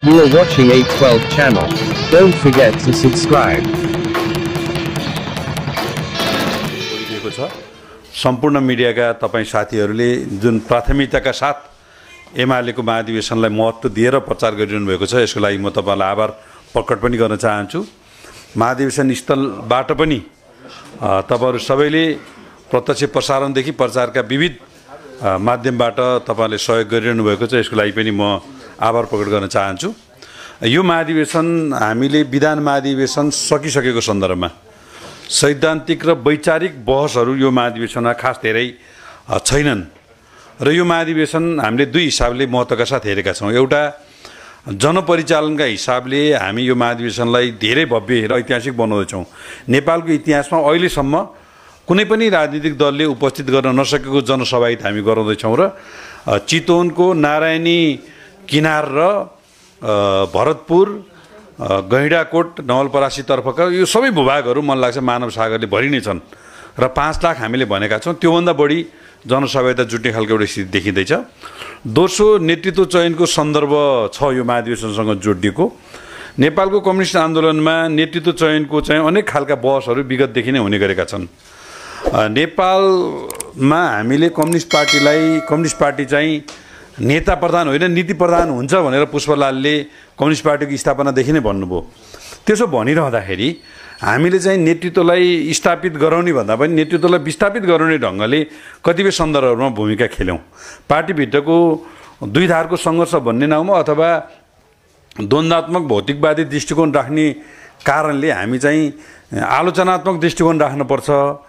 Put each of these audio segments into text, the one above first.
You are watching 812 channel. Don't forget to subscribe. सम्पूर्ण मिडियाका तपाईं साथीहरूले जुन प्राथमिकताका साथ एमालेको महाधिवेशनलाई महत्त्व दिएर प्रचार गरिरहनु भएको छ, यसको लागि म तपाईलाई आभार प्रकट पनि गर्न चाहन्छु। महाधिवेशन स्थलबाट पनि तपाईहरु सबैले प्रत्यक्ष प्रसारणदेखि प्रचारका विविध माध्यमबाट तपाईले सहयोग गरिरहनु भएको छ, यसको लागि पनि म आभार प्रकट गर्न चाहन्छु। यो महाधिवेशन हामीले विधान महाधिवेशन सकिसकेको सन्दर्भमा सैद्धान्तिक र वैचारिक बहसहरू यो महाधिवेशनमा खास धेरै छैनन् र यो महाधिवेशन हामीले दुई हिसाबले महत्त्वका साथ हेरेका छौँ। एउटा जनपरिचालनका हिसाबले हामी यो महाधिवेशनलाई धेरै भव्य र ऐतिहासिक बनाउँदैछौँ। नेपालको इतिहासमा अहिलेसम्म कुनै पनि राजनीतिक दलले उपस्थित गर्न नसकेको जनसभाहित हामी गराउँदैछौँ र चितवनको नारायणी किनार र भरतपुर गैंडाकोट नवलपरासीतर्फका यो सबै भूभागहरू मन लाग्छ मानव सागरले भरि नै छन् र 5 लाख हामीले भनेका छौँ। त्योभन्दा बढी जनसहभागिता जुट्ने खालको एउटा स्थिति देखिँदैछ। दोस्रो नेतृत्व चयनको सन्दर्भ छ यो महाधिवेशनसँग जोडिएको। नेपालको कम्युनिस्ट आन्दोलनमा नेतृत्व चयनको चाहिँ अनेक खालका बहसहरू विगतदेखि नै हुने गरेका छन्। नेपालमा हामीले कम्युनिस्ट पार्टी चाहिँ नेता प्रधान होइन नीति प्रधान हुन्छ भनेर पुष्पलालले कम्युनिस्ट पार्टीको स्थापनादेखि नै भन्नुभयो। त्यसो भनिरहँदाखेरि हामीले चाहिँ नेतृत्वलाई स्थापित गराउने भन्दा पनि नेतृत्वलाई विस्थापित गराउने ढङ्गले कतिपय सन्दर्भहरूमा भूमिका खेल्यौँ। पार्टीभित्रको दुई धारको सङ्घर्ष भन्ने नाउँमा अथवा द्वन्द्वात्मक भौतिकवादी दृष्टिकोण राख्ने कारणले हामी चाहिँ आलोचनात्मक दृष्टिकोण राख्नुपर्छ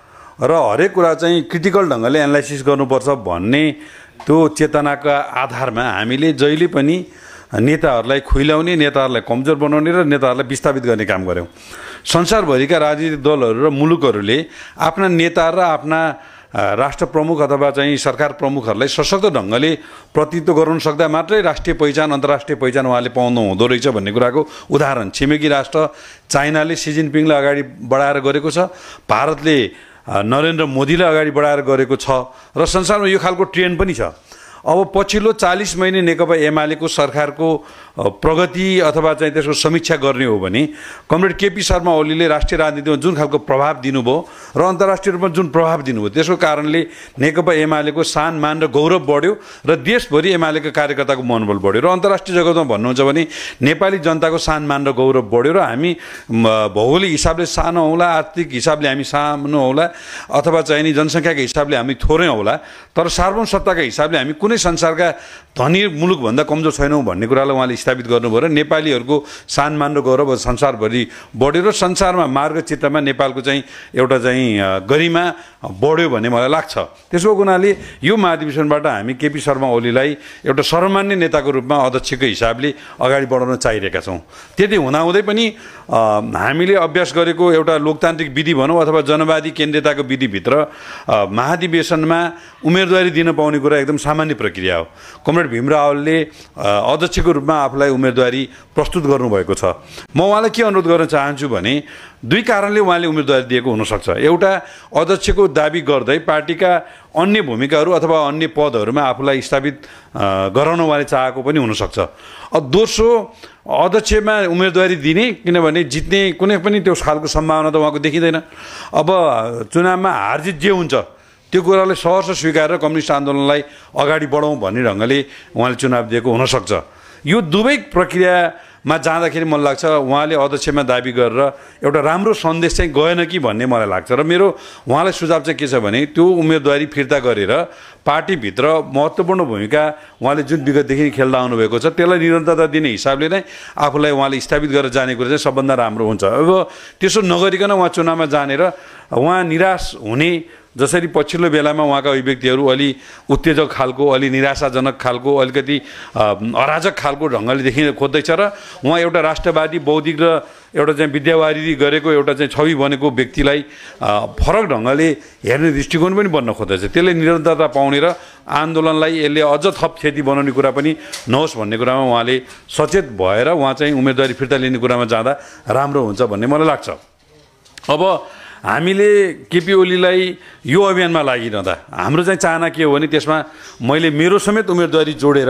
र हरेक कुरा चाहिँ क्रिटिकल ढङ्गले एनालाइसिस गर्नुपर्छ भन्ने त्यो चेतनाका आधारमा हामीले जहिले पनि नेताहरूलाई खुइलाउने, नेताहरूलाई कमजोर बनाउने र नेताहरूलाई विस्थापित गर्ने काम गर्यौँ। संसारभरिका राजनीतिक दलहरू र मुलुकहरूले आफ्ना नेता र आफ्ना राष्ट्र प्रमुख अथवा चाहिँ सरकार प्रमुखहरूलाई सशक्त ढङ्गले प्रतिनिधित्व गराउन सक्दा मात्रै राष्ट्रिय पहिचान अन्तर्राष्ट्रिय पहिचान उहाँले पाउनु हुँदो रहेछ भन्ने कुराको उदाहरण छिमेकी राष्ट्र चाइनाले सी जिनपिङलाई अगाडि बढाएर गरेको छ, भारतले नरेन्द्र मोदीलाई अगाडि बढाएर गरेको छ र संसारमा यो खालको ट्रेन्ड पनि छ। अब पछिल्लो 40 महिने नेकपा एमालेको सरकारको प्रगति अथवा चाहिँ त्यसको समीक्षा गर्ने हो भने कमरेड केपी शर्मा ओलीले राष्ट्रिय राजनीतिमा जुन खालको प्रभाव दिनुभयो र अन्तर्राष्ट्रिय रूपमा जुन प्रभाव दिनुभयो त्यसको कारणले नेकपा एमालेको सान मान र गौरव बढ्यो र देशभरि एमालेका कार्यकर्ताको मनोबल बढ्यो र अन्तर्राष्ट्रिय जगतमा भन्नुहुन्छ भने नेपाली जनताको सान मान र गौरव बढ्यो र हामी भौगोलिक हिसाबले सानो होला, आर्थिक हिसाबले हामी सानो होला अथवा चाहिँ नि जनसङ्ख्याको हिसाबले हामी थोरै होला, तर सार्वभौम सत्ताका हिसाबले हामी कुनै संसारका धनी मुलुकभन्दा कमजोर छैनौँ भन्ने कुरालाई उहाँले स्थापित गर्नुभयो र नेपालीहरूको सानमान र गौरव संसारभरि बढ्यो र संसारमा मार्गचित्रमा नेपालको चाहिँ एउटा चाहिँ गरिमा बढ्यो भन्ने मलाई लाग्छ। त्यसको हुनाले यो महाधिवेशनबाट हामी केपी शर्मा ओलीलाई एउटा सर्वमान्य नेताको रूपमा अध्यक्षको हिसाबले अगाडि बढाउन चाहिरहेका छौँ। त्यति हुँदाहुँदै पनि हामीले अभ्यास गरेको एउटा लोकतान्त्रिक विधि भनौँ अथवा जनवादी केन्द्रियताको विधिभित्र महाधिवेशनमा उम्मेदवारी दिन पाउने कुरा एकदम सामान्य प्रक्रिया हो। कमरेड भीम रावलले अध्यक्षको रूपमा आफूलाई उम्मेदवारी प्रस्तुत गर्नुभएको छ। म उहाँलाई के अनुरोध गर्न चाहन्छु भने दुई कारणले उहाँले उम्मेदवारी दिएको हुनसक्छ। एउटा अध्यक्षको दाबी गर्दै पार्टीका अन्य भूमिकाहरू अथवा अन्य पदहरूमा आफूलाई स्थापित गराउन उहाँले चाहेको पनि हुनसक्छ। दोस्रो अध्यक्षमा उम्मेदवारी दिने किनभने जित्ने कुनै पनि त्यो खालको सम्भावना त उहाँको देखिँदैन। अब चुनावमा हारजित जे हुन्छ त्यो कुरालाई सहर्ष स्वीकारेर कम्युनिस्ट आन्दोलनलाई अगाडि बढाउँ भन्ने ढङ्गले उहाँले चुनाव दिएको हुनसक्छ। यो दुवै प्रक्रियामा जाँदाखेरि मलाई लाग्छ उहाँले अध्यक्षमा दाबी गरेर एउटा राम्रो सन्देश चाहिँ गएन कि भन्ने मलाई लाग्छ र मेरो उहाँलाई सुझाव चाहिँ के छ भने त्यो उम्मेदवारी फिर्ता गरेर पार्टीभित्र महत्त्वपूर्ण भूमिका उहाँले जुन विगतदेखि खेल्दा आउनुभएको छ त्यसलाई निरन्तरता दिने हिसाबले नै आफूलाई उहाँले स्थापित गरेर जाने कुरा चाहिँ सबभन्दा राम्रो हुन्छ। अब त्यसो नगरिकन उहाँ चुनावमा जानेर उहाँ निराश हुने, जसरी पछिल्लो बेलामा उहाँका अभिव्यक्तिहरू अलि उत्तेजक खालको, अलि निराशाजनक खालको, अलिकति अराजक खालको ढङ्गले देखिन खोज्दैछ र उहाँ एउटा राष्ट्रवादी बौद्धिक र एउटा चाहिँ विद्यावादी गरेको एउटा चाहिँ छवि बनेको व्यक्तिलाई फरक ढङ्गले हेर्ने दृष्टिकोण पनि बन्न खोज्दैछ। त्यसले निरन्तरता पाउने र आन्दोलनलाई यसले अझ थप क्षति बनाउने कुरा पनि नहोस् भन्ने कुरामा उहाँले सचेत भएर उहाँ चाहिँ उम्मेदवारी फिर्ता लिने कुरामा जाँदा राम्रो हुन्छ भन्ने मलाई लाग्छ। अब हामीले केपी ओलीलाई यो अभियानमा लागिरहँदा हाम्रो चाहिँ चाहना के हो भने त्यसमा मैले मेरो समेत उम्मेदवारी जोडेर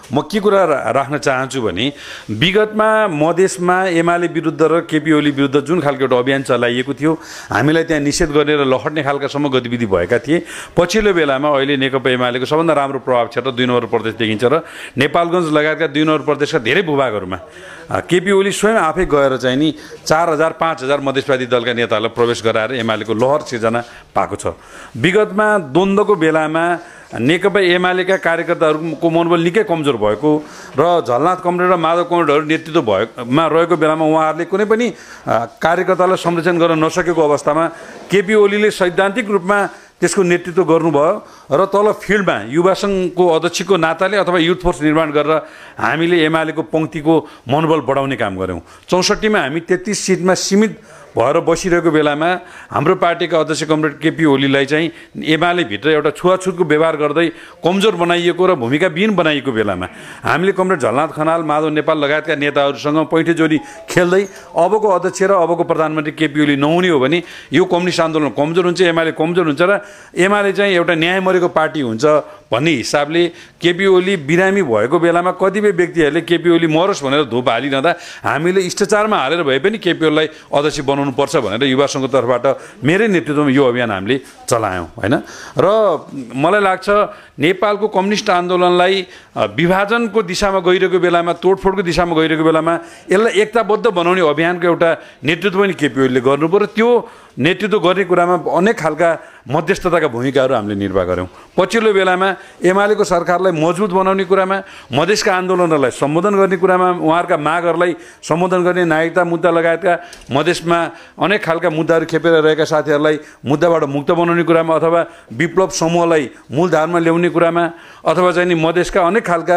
म के कुरा राख्न चाहन्छु भने विगतमा मधेसमा एमाले विरुद्ध र केपी ओली विरुद्ध जुन खालको एउटा अभियान चलाइएको थियो, हामीलाई त्यहाँ निषेध गर्ने र लहट्ने खालकासम्म गतिविधि भएका थिए। पछिल्लो बेलामा अहिले नेकपा एमालेको सबभन्दा राम्रो प्रभाव क्षेत्र 2 नम्बर प्रदेश देखिन्छ र नेपालगञ्ज लगायतका 2 नम्बर प्रदेशका धेरै भूभागहरूमा केपी ओली स्वयं आफै गएर चाहिँ नि 4000 5000 मधेसवादी दलका नेताहरूलाई प्रवेश गराएर एमालेको लहर सिर्जना पाएको छ। विगतमा द्वन्द्वको बेलामा नेकपा एमालेका कार्यकर्ताहरूको मनोबल निकै कमजोर भएको र झलनाथ कमरेड र माधव कमरेडहरू नेतृत्व भएकोमा रहेको बेलामा उहाँहरूले कुनै पनि कार्यकर्तालाई संरक्षण गर्न नसकेको अवस्थामा केपी ओलीले सैद्धान्तिक रूपमा त्यसको नेतृत्व गर्नुभयो र तल फिल्डमा युवा सङ्घको अध्यक्षको नाताले अथवा युथ फोर्स निर्माण गरेर हामीले एमालेको पङ्क्तिको मनोबल बढाउने काम गऱ्यौँ। 64 मा हामी 33 सिटमा सीमित भएर बसिरहेको बेलामा हाम्रो पार्टीका अध्यक्ष कमरेड केपी ओलीलाई चाहिँ एमाले भित्र एउटा छुवाछुतको व्यवहार गर्दै कमजोर बनाइएको र भूमिकाविहीन बनाइएको बेलामा हामीले कमरेड झलनाथ खनाल, माधव नेपाल लगायतका नेताहरूसँग पैठे जोडी खेल्दै अबको अध्यक्ष र अबको प्रधानमन्त्री केपी ओली नहुने हो भने यो कम्युनिस्ट आन्दोलन कमजोर हुन्छ, एमाले कमजोर हुन्छ र एमाले चाहिँ एउटा न्याय मरेको पार्टी हुन्छ भन्ने हिसाबले केपी ओली बिरामी भएको बेलामा कतिपय व्यक्तिहरूले केपी ओली मरोस् भनेर धुप हालिरहँदा हामीले शिष्टाचारमा हालेर भए पनि केपी ओलीलाई अध्यक्ष बनाउनु पर्छ भनेर युवा सङ्घको तर्फबाट मेरै नेतृत्वमा यो अभियान हामीले चलायौँ हैन। र मलाई लाग्छ नेपालको कम्युनिस्ट आन्दोलनलाई विभाजनको दिशामा गइरहेको बेलामा, तोडफोडको दिशामा गइरहेको बेलामा यसलाई एकताबद्ध बनाउने अभियानको एउटा नेतृत्व पनि केपी ओलीले गर्नुभयो र त्यो नेतृत्व गर्ने कुरामा अनेक खालका मध्यस्थताका भूमिकाहरू हामीले निर्वाह गऱ्यौँ। पछिल्लो बेलामा एमालेको सरकारलाई मजबुत बनाउने कुरामा, मधेसका आन्दोलनहरूलाई सम्बोधन गर्ने कुरामा, उहाँहरूका मागहरूलाई सम्बोधन गर्ने नागरिकता मुद्दा लगायतका मधेसमा अनेक खालका मुद्दाहरू खेपेर रहेका साथीहरूलाई मुद्दाबाट मुक्त बनाउने कुरामा अथवा विप्लव समूहलाई मूलधारमा ल्याउने कुरामा अथवा चाहिँ नि मधेसका अनेक खालका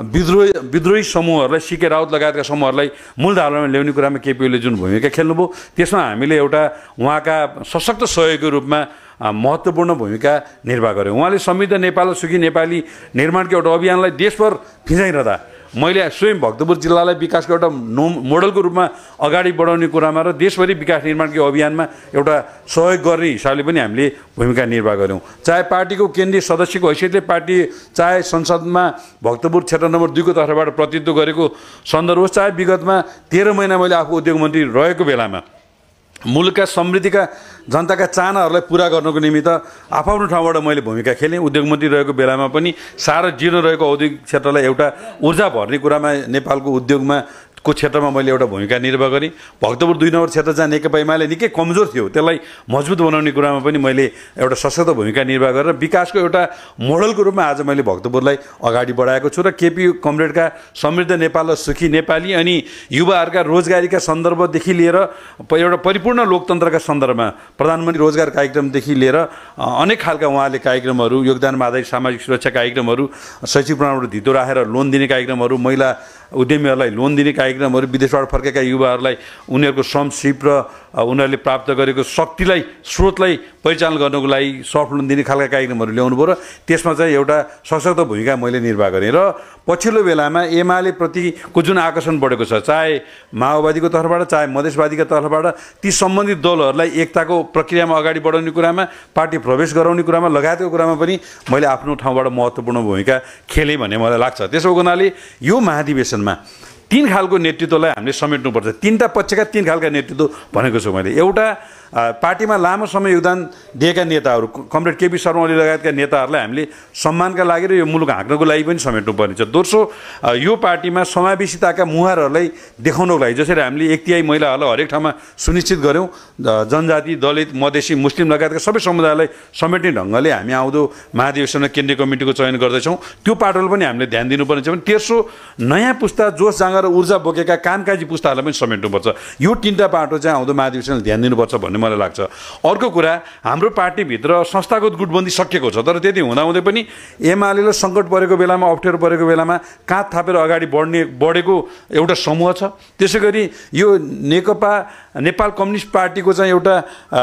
विद्रोही समूहहरूलाई सिके राउत लगायतका समूहहरूलाई मूलधारमा ल्याउने कुरामा केपी ओलीले जुन भूमिका खेल्नुभयो त्यसमा हामीले एउटा उहाँका सशक्त सहयोगको रूपमा महत्त्वपूर्ण भूमिका निर्वाह गर्यौँ। उहाँले समृद्ध नेपाल र सुखी नेपाली निर्माणको एउटा अभियानलाई देशभर फिजाइरहँदा मैले स्वयं भक्तपुर जिल्लालाई विकासको एउटा मोडलको रूपमा अगाडि बढाउने कुरामा र देशभरि विकास निर्माणको अभियानमा एउटा सहयोग गर्ने हिसाबले पनि हामीले भूमिका निर्वाह गऱ्यौँ। चाहे पार्टीको केन्द्रीय सदस्यको हैसियतले पार्टी चाहे संसदमा भक्तपुर क्षेत्र नम्बर 2 को तर्फबाट प्रतिनिधित्व गरेको सन्दर्भ होस्, चाहे विगतमा 13 महिना मैले आफू उद्योग मन्त्री रहेको बेलामा मुलुकका समृद्धिका जनताका चाहनाहरूलाई पुरा गर्नको निमित्त आफ्नो ठाउँबाट मैले भूमिका खेलेँ। उद्योग मन्त्री रहेको बेलामा पनि सारा जीर्ण रहेको औद्योगिक क्षेत्रलाई एउटा ऊर्जा भर्ने कुरामा नेपालको उद्योगमा को क्षेत्रमा मैले एउटा भूमिका निर्वाह गरेँ। भक्तपुर 2 नम्बर क्षेत्र जहाँ नेकपा एमाले निकै कमजोर थियो त्यसलाई मजबुत बनाउने कुरामा पनि मैले एउटा सशक्त भूमिका निर्वाह गरेर विकासको एउटा मोडलको रूपमा आज मैले भक्तपुरलाई अगाडि बढाएको छु र केपी कमरेडका समृद्ध नेपाल र सुखी नेपाली अनि युवाहरूका रोजगारीका सन्दर्भदेखि लिएर एउटा परिपूर्ण लोकतन्त्रका सन्दर्भमा प्रधानमन्त्री रोजगार कार्यक्रमदेखि लिएर अनेक खालका उहाँले कार्यक्रमहरू, योगदानमा आधारित सामाजिक सुरक्षा कार्यक्रमहरू, शैक्षिक प्रणालीबाट धितो राखेर लोन दिने कार्यक्रमहरू, महिला उद्यमीहरूलाई लोन दिने कार्यक्रमहरू, विदेशबाट फर्केका युवाहरूलाई उनीहरूको श्रम सिप र उनीहरूले प्राप्त गरेको शक्तिलाई स्रोतलाई परिचालन गर्नको लागि सफ्ट लोन दिने खालका कार्यक्रमहरू ल्याउनु भयो र त्यसमा चाहिँ एउटा सशक्त भूमिका मैले निर्वाह गरेँ। र पछिल्लो बेलामा एमाले प्रतिको जुन आकर्षण बढेको छ, चाहे माओवादीको तर्फबाट चाहे मधेसवादीका तर्फबाट, ती सम्बन्धित दलहरूलाई एकताको प्रक्रियामा अगाडि बढाउने कुरामा, पार्टी प्रवेश गराउने कुरामा लगायतको कुरामा पनि मैले आफ्नो ठाउँबाट महत्त्वपूर्ण भूमिका खेलेँ भन्ने मलाई लाग्छ। त्यसो हुनाले यो महाधिवेशनमा 3 खालको नेतृत्वलाई हामीले समेट्नुपर्छ। 3टा पक्षका 3 खालका नेतृत्व भनेको छु मैले। एउटा पार्टीमा लामो समय योगदान दिएका नेताहरू, कमरेड केपी शर्मा ओली लगायतका नेताहरूलाई हामीले सम्मानका लागि र यो मुलुक हाँक्नको लागि पनि समेट्नुपर्ने छ। दोस्रो, यो पार्टीमा समावेशिताका मुहारहरूलाई देखाउनको लागि जसरी हामीले 1/3 महिलाहरूलाई हरेक ठाउँमा सुनिश्चित गऱ्यौँ, जनजाति, दलित, मधेसी, मुस्लिम लगायतका सबै समुदायलाई समेट्ने ढङ्गले हामी आउँदो महाधिवेशनमा केन्द्रीय कमिटीको चयन गर्दैछौँ। त्यो पाटोलाई पनि हामीले ध्यान दिनुपर्ने छ। भने तेस्रो, नयाँ पुस्ता जोस जाँगर र ऊर्जा बोकेका कामकाजी पुस्ताहरूलाई पनि समेट्नुपर्छ। यो 3टा पाटो चाहिँ आउँदो महाधिवेशनले ध्यान दिनुपर्छ भन्ने मलाई लाग्छ। अर्को कुरा, हाम्रो पार्टीभित्र संस्थागत गुटबन्दी सकिएको छ, तर त्यति हुँदाहुँदै पनि एमालेले सङ्कट परेको बेलामा, अप्ठ्यारो परेको बेलामा काँध थापेर अगाडि बढेको एउटा समूह छ। त्यसै गरी यो नेकपा नेपाल कम्युनिस्ट पार्टीको चाहिँ एउटा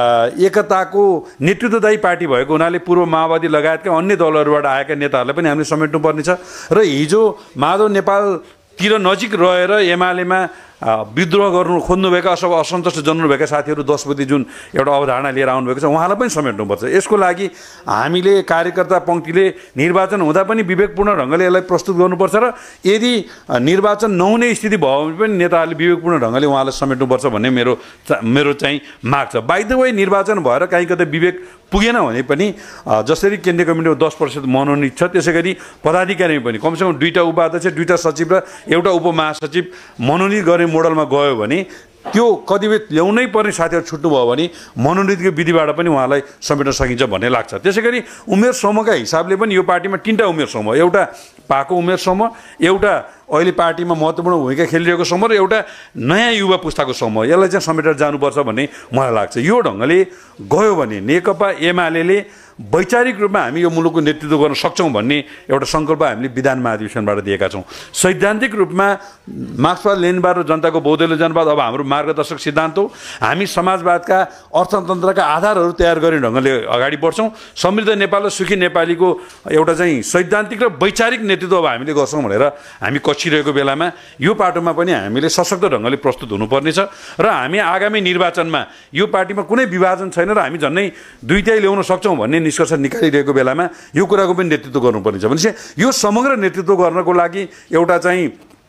एकताको नेतृत्वदायी पार्टी भएको हुनाले पूर्व माओवादी लगायतका अन्य दलहरूबाट आएका नेताहरूलाई पनि हामीले समेट्नुपर्ने छ। र हिजो माधव नेपाल तिर नजिक रहेर एमालेमा विद्रोह गर्नु खोज्नुभएका अथवा असन्तुष्ट जन्मनुभएका साथीहरू 10 बुँदे जुन एउटा अवधारणा लिएर आउनुभएको छ उहाँलाई पनि समेट्नुपर्छ। यसको लागि हामीले कार्यकर्ता पङ्क्तिले निर्वाचन हुँदा पनि विवेकपूर्ण ढङ्गले यसलाई प्रस्तुत गर्नुपर्छ र यदि निर्वाचन नहुने स्थिति भयो भने पनि नेताहरूले विवेकपूर्ण ढङ्गले उहाँलाई समेट्नुपर्छ भन्ने मेरो चाहिँ माग छ। बाइ द वे निर्वाचन भएर कहीँ कतै विवेक पुगेन भने पनि जसरी केन्द्रीय कमिटीमा 10% मनोनित छ त्यसै गरी पदाधिकारीमा पनि कमसेकम 2टा उपाध्यक्ष 2टा सचिव र एउटा उपमहासचिव मनोनित गर्ने मोडलमा गयो भने त्यो कतिपय ल्याउनै पर्ने साथीहरू छुट्नुभयो भने मनोनितको विधिबाट पनि उहाँलाई समेट्न सकिन्छ भन्ने लाग्छ। त्यसै गरी उमेर समूहका हिसाबले पनि यो पार्टीमा 3टा उमेर समूह, एउटा पाको उमेर समूह, एउटा अहिले पार्टीमा महत्त्वपूर्ण भूमिका खेलिरहेको समूह र एउटा नयाँ युवा पुस्ताको समूह, यसलाई चाहिँ समेटेर जानुपर्छ भन्ने मलाई लाग्छ। यो ढङ्गले गयो भने नेकपा एमाले वैचारिक रूपमा हामी यो मुलुकको नेतृत्व गर्न सक्छौँ भन्ने एउटा सङ्कल्प हामीले विधान महाधिवेशनबाट दिएका छौँ। सैद्धान्तिक रूपमा मार्क्सवाद लेनिनवाद र जनताको बौद्धले जनवाद अब हाम्रो मार्गदर्शक सिद्धान्त हो। हामी समाजवादका अर्थतन्त्रका आधारहरू तयार गर्ने ढङ्गले अगाडि बढ्छौँ। समृद्ध नेपाल र सुखी नेपालीको एउटा चाहिँ सैद्धान्तिक र वैचारिक नेतृत्व अब हामीले गर्छौँ भनेर हामी कछिरहेको बेलामा यो पाटोमा पनि हामीले सशक्त ढङ्गले प्रस्तुत हुनुपर्नेछ र हामी आगामी निर्वाचनमा यो पार्टीमा कुनै विभाजन छैन र हामी झन्नै दुईटै ल्याउन सक्छौँ भन्ने निष्कर्ष निकालिरहेको बेलामा यो कुराको पनि नेतृत्व गर्नुपर्नेछ। भनेपछि यो समग्र नेतृत्व गर्नको लागि एउटा चाहिँ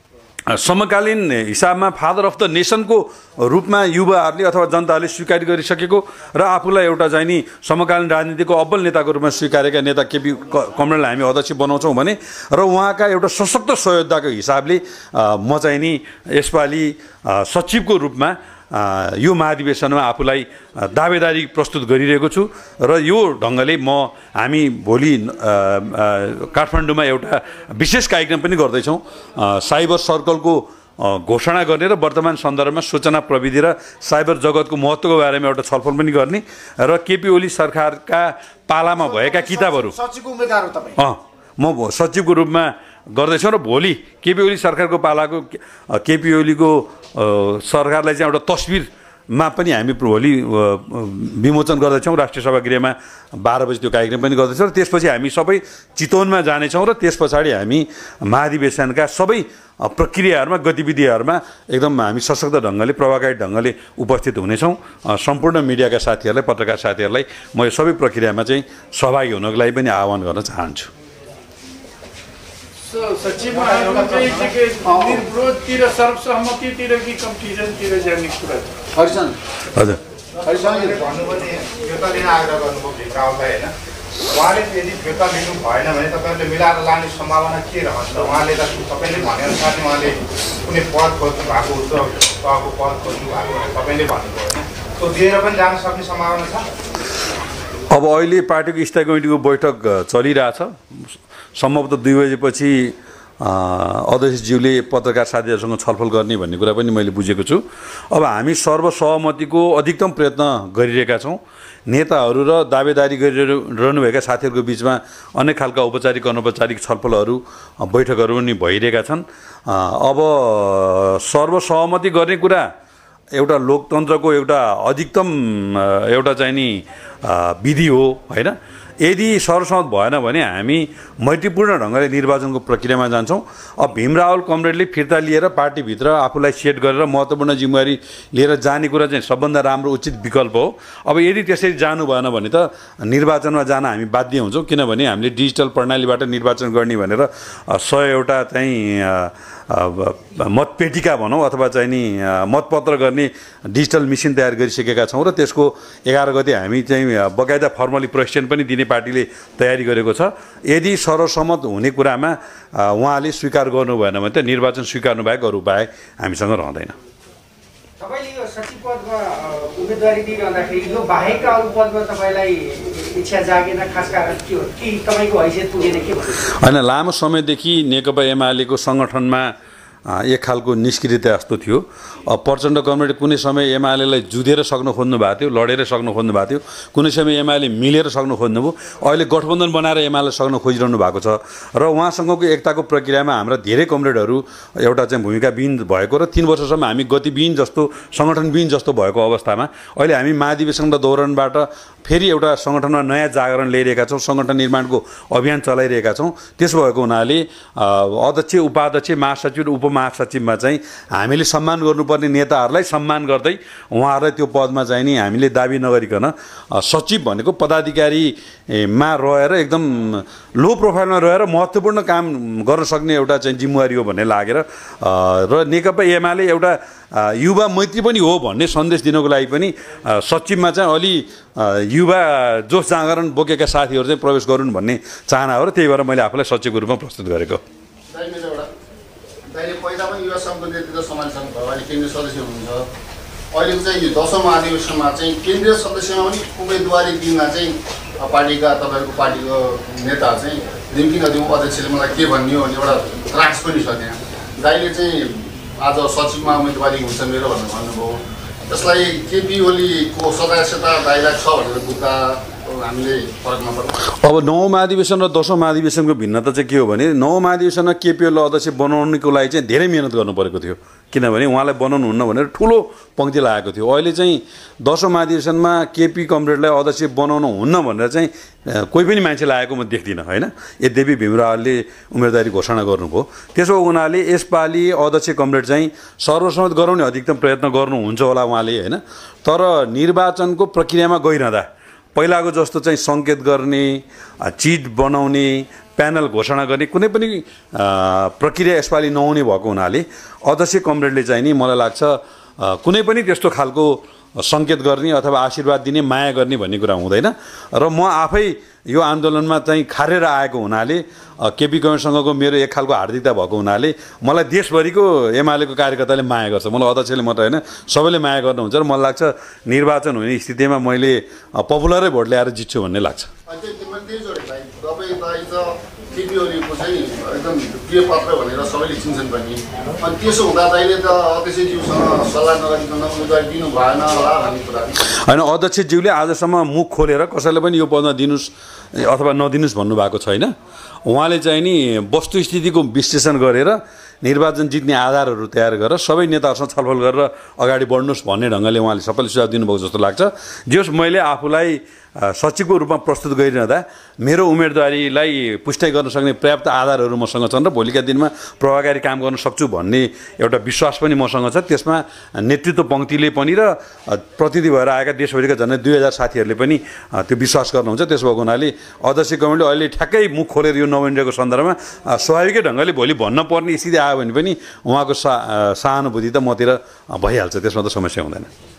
समकालीन हिसाबमा फादर अफ द नेसनको रूपमा युवाहरूले अथवा जनताहरूले स्वीकार गरिसकेको र आफूलाई एउटा चाहिँ नि समकालीन राजनीतिको अब्बल नेताको रूपमा स्वीकारेका नेता केपी कमरेडलाई हामी अध्यक्ष बनाउँछौँ भने र उहाँका एउटा सशक्त सहयोद्धाको हिसाबले म चाहिँ नि यसपालि सचिवको रूपमा यो महाधिवेशनमा आफूलाई दावेदारी प्रस्तुत गरिरहेको छु र यो ढङ्गले हामी भोलि काठमाडौँमा एउटा विशेष कार्यक्रम पनि गर्दैछौँ। साइबर सर्कलको घोषणा गर्ने र वर्तमान सन्दर्भमा सूचना प्रविधि र साइबर जगतको महत्त्वको बारेमा एउटा छलफल पनि गर्ने र केपी ओली सरकारका पालामा भएका किताबहरू म सचिवको रूपमा गर्दैछौँ र भोलि केपी ओली सरकारको पालाको केपी ओलीको सरकारलाई चाहिँ एउटा तस्बिरमा पनि हामी भोलि विमोचन गर्दैछौँ। राष्ट्रिय सभागृहमा 12 बजी त्यो कार्यक्रम पनि गर्दैछौँ र त्यसपछि हामी सबै चितवनमा जानेछौँ र त्यस पछाडि हामी महाधिवेशनका सबै प्रक्रियाहरूमा गतिविधिहरूमा एकदम हामी सशक्त ढङ्गले प्रभावकारी ढङ्गले उपस्थित हुनेछौँ। सम्पूर्ण मिडियाका साथीहरूलाई पत्रकार साथीहरूलाई म यो सबै प्रक्रियामा चाहिँ सहभागी हुनको लागि पनि आह्वान गर्न चाहन्छु। सचिवमा निर्विरोधतिर सर्वसहमतितिर कि कम्पिटिसनतिर जाने कुरा छ? हजुर भन्नुभयो नि फिर्ता लिन आग्रह गर्नुभयो भिकाउलाई होइन, उहाँले यदि फिर्ता लिनु भएन भने तपाईँहरूले मिलाएर लाने सम्भावना के रहन्छ? उहाँले त तपाईँले भनेअनुसार उहाँले कुनै पद खोज्नु भएको हुन्छ, तहको पद खोज्नु भएको तपाईँले भन्नुभयो होइन, त्यो दिएर पनि जान सक्ने सम्भावना छ? अब अहिले पार्टीको स्थायी कमिटीको बैठक चलिरहेछ। सम्भवतः 2 बजेपछि अध्यक्षज्यूले पत्रकार साथीहरूसँग छलफल गर्ने भन्ने कुरा पनि मैले बुझेको छु। अब हामी सर्वसहमतिको अधिकतम प्रयत्न गरिरहेका छौँ। नेताहरू र दावेदारी गरिरहनुभएका साथीहरूको बिचमा अनेक खालका औपचारिक अनौपचारिक छलफलहरू बैठकहरू पनि भइरहेका छन्। अब सर्वसहमति गर्ने कुरा एउटा लोकतन्त्रको एउटा अधिकतम एउटा चाहिँ नि विधि हो होइन। यदि सर्वसहमत भएन भने हामी मैत्रीपूर्ण ढङ्गले निर्वाचनको प्रक्रियामा जान्छौँ। अब भीमरावल कमरेडले फिर्ता लिएर पार्टीभित्र आफूलाई सेट गरेर महत्त्वपूर्ण जिम्मेवारी लिएर जाने कुरा चाहिँ सबभन्दा राम्रो उचित विकल्प हो। अब यदि त्यसरी जानु भएन भने त निर्वाचनमा जान हामी बाध्य हुन्छौँ, किनभने हामीले डिजिटल प्रणालीबाट निर्वाचन गर्ने भनेर 100 चाहिँ मतपेटिका भनौँ अथवा चाहिँ नि मतपत्र गर्ने डिजिटल मेसिन तयार गरिसकेका छौँ र त्यसको 11 गते हामी चाहिँ बकाइदा फर्मली प्रशिक्षण पनि दिने पार्टीले तयारी गरेको छ। यदि सर्वसम्मत हुने कुरामा उहाँले स्वीकार गर्नु भएन भने त निर्वाचन स्वीकार्नु बाहेक अरू उपाय हामीसँग रहँदैन। तपाईले यो सचिव पदमा उम्मेदवारी दिइरहँदाखेरि यो बाहेकका अरू पदमा तपाईलाई इच्छा जागेन, खास कारण के हो कि तपाईको हैसियत पुगेन के भन्नु? हैन, लामो समयदेखि नेकपा एमालेको सङ्गठनमा एक खालको निष्क्रियता जस्तो थियो। प्रचण्ड कमरेड कुनै समय एमालेलाई जुधेर सक्न खोज्नु भएको थियो, लडेर सक्न खोज्नु भएको थियो, कुनै समय एमाले मिलेर सक्न खोज्नुभयो, अहिले गठबन्धन बनाएर एमाले सक्न खोजिरहनु भएको छ र उहाँसँगको एकताको प्रक्रियामा हाम्रा धेरै कमरेडहरू एउटा चाहिँ भूमिकाविहीन भएको र 3 वर्षसम्म हामी गतिविहीन जस्तो सङ्गठनविहीन जस्तो भएको अवस्थामा अहिले हामी महाधिवेशनको दौरानबाट फेरि एउटा सङ्गठनमा नयाँ जागरण ल्याइरहेका छौँ, सङ्गठन निर्माणको अभियान चलाइरहेका छौँ। त्यसो भएको हुनाले अध्यक्ष, उपाध्यक्ष, महासचिव र उपमहासचिवमा चाहिँ हामीले सम्मान गर्नुपर्ने नेताहरूलाई सम्मान गर्दै उहाँहरूलाई त्यो पदमा चाहिँ नि हामीले दाबी नगरिकन सचिव भनेको पदाधिकारीमा रहेर एकदम लो प्रोफाइलमा रहेर महत्त्वपूर्ण काम गर्न सक्ने एउटा चाहिँ जिम्मेवारी हो भन्ने लागेर र नेकपा एमाले एउटा युवा मैत्री पनि हो भन्ने सन्देश दिनको लागि पनि सचिवमा चाहिँ अलि युवा जोस जागरण बोकेका साथीहरू चाहिँ प्रवेश गरून् भन्ने चाहना हो र त्यही भएर मैले आफूलाई सचिवको रूपमा प्रस्तुत गरेको। दाइले पहिला पनि युवा सङ्घको नेतृत्व सम्हाल्छन् भयो, अहिले केन्द्रीय सदस्य हुनुहुन्छ। अहिलेको चाहिँ यो 10औं महाधिवेशनमा चाहिँ केन्द्रीय सदस्यमा पनि उम्मेदवारी दिनमा चाहिँ पार्टीका तपाईँहरूको पार्टीको नेता चाहिँ दिउँ कि नदिउँ अध्यक्षले मलाई के भन्ने हो भने एउटा त्रास पनि छ त्यहाँ। दाइले चाहिँ आज सचिवमा उम्मेदवारी हुन्छ मेरो भनेर भन्नुभयो। त्यसलाई केपी ओलीको सदस्यता दाइलाई छ भनेर बुझ्दा हामीले फरक नपर्छ। अब 9औं महाधिवेशन र 10औं महाधिवेशनको भिन्नता चाहिँ के हो भने 9औं महाधिवेशनमा केपी ओलीलाई अध्यक्ष बनाउनको लागि चाहिँ धेरै मेहनत गर्नु परेको थियो, किनभने उहाँलाई बनाउनु हुन्न भनेर ठुलो पङ्क्ति लागेको थियो। अहिले चाहिँ 10औं महाधिवेशनमा केपी कमरेडलाई अध्यक्ष बनाउनु हुन्न भनेर चाहिँ कोही पनि मान्छे लागेको म देख्दिनँ होइन। यद्यपि भीमरावले उम्मेदवारी घोषणा गर्नुभयो, त्यसो हुनाले यसपालि अध्यक्ष कमरेड चाहिँ सर्वसम्मत गराउने अधिकतम प्रयत्न गर्नुहुन्छ होला उहाँले होइन। तर निर्वाचनको प्रक्रियामा गइरहँदा पहिलाको जस्तो चाहिँ सङ्केत गर्ने, चिट बनाउने, प्यानल घोषणा गर्ने कुनै पनि प्रक्रिया यसपालि नहुने भएको हुनाले अध्यक्ष कमरेडले चाहिँ नि मलाई लाग्छ कुनै पनि त्यस्तो खालको सङ्केत गर्ने अथवा आशीर्वाद दिने, माया गर्ने भन्ने कुरा हुँदैन। र म आफै यो आन्दोलनमा चाहिँ खारेर आएको हुनाले केपी कमरेडसँगको मेरो एक खालको हार्दिकता भएको हुनाले मलाई देशभरिको एमालेको कार्यकर्ताले माया गर्छ। मलाई अध्यक्षले मात्र होइन सबैले माया गर्नुहुन्छ र मलाई लाग्छ निर्वाचन हुने स्थितिमा मैले पपुलरै भोट ल्याएर जित्छु भन्ने लाग्छ। केपी ओलीको चाहिँ एकदम प्रिय पात्र भनेर सबैले चिन्छन् पनि, अनि त्यसो हुँदा दाइले त अध्यक्षज्यूसँग सल्लाह नगरिकन उम्मेदवारी दिनु भएन होला भन्ने कुरा होइन। अध्यक्षज्यूले आजसम्म मुख खोलेर कसैले पनि यो पदमा दिनुहोस् अथवा नदिनुहोस् भन्नुभएको छैन। उहाँले चाहिँ नि वस्तुस्थितिको विश्लेषण गरेर निर्वाचन जित्ने आधारहरू तयार गरेर सबै नेताहरूसँग छलफल गरेर अगाडि बढ्नुहोस् भन्ने ढङ्गले उहाँले सबैले सुझाव दिनुभएको जस्तो लाग्छ। जे होस् मैले आफूलाई सचिवको रूपमा प्रस्तुत गरिरहँदा मेरो उम्मेदवारीलाई पुष्टि गर्न सक्ने पर्याप्त आधारहरू मसँग छन् र भोलिका दिनमा प्रभावकारी काम गर्न सक्छु भन्ने एउटा विश्वास पनि मसँग छ। त्यसमा नेतृत्व पङ्क्तिले पनि र प्रतिनिधि भएर आएका देशभरिका झन्डै 2000 साथीहरूले पनि त्यो विश्वास गर्नुहुन्छ। त्यसो भएको हुनाले अध्यक्ष कमरेडले अहिले ठ्याक्कै मुख खोलेर यो नभइरहेको सन्दर्भमा स्वाभाविकै ढङ्गले भोलि भन्न पर्ने स्थिति आयो भने पनि उहाँको सहानुभूति त मतिर भइहाल्छ, त्यसमा त समस्या हुँदैन।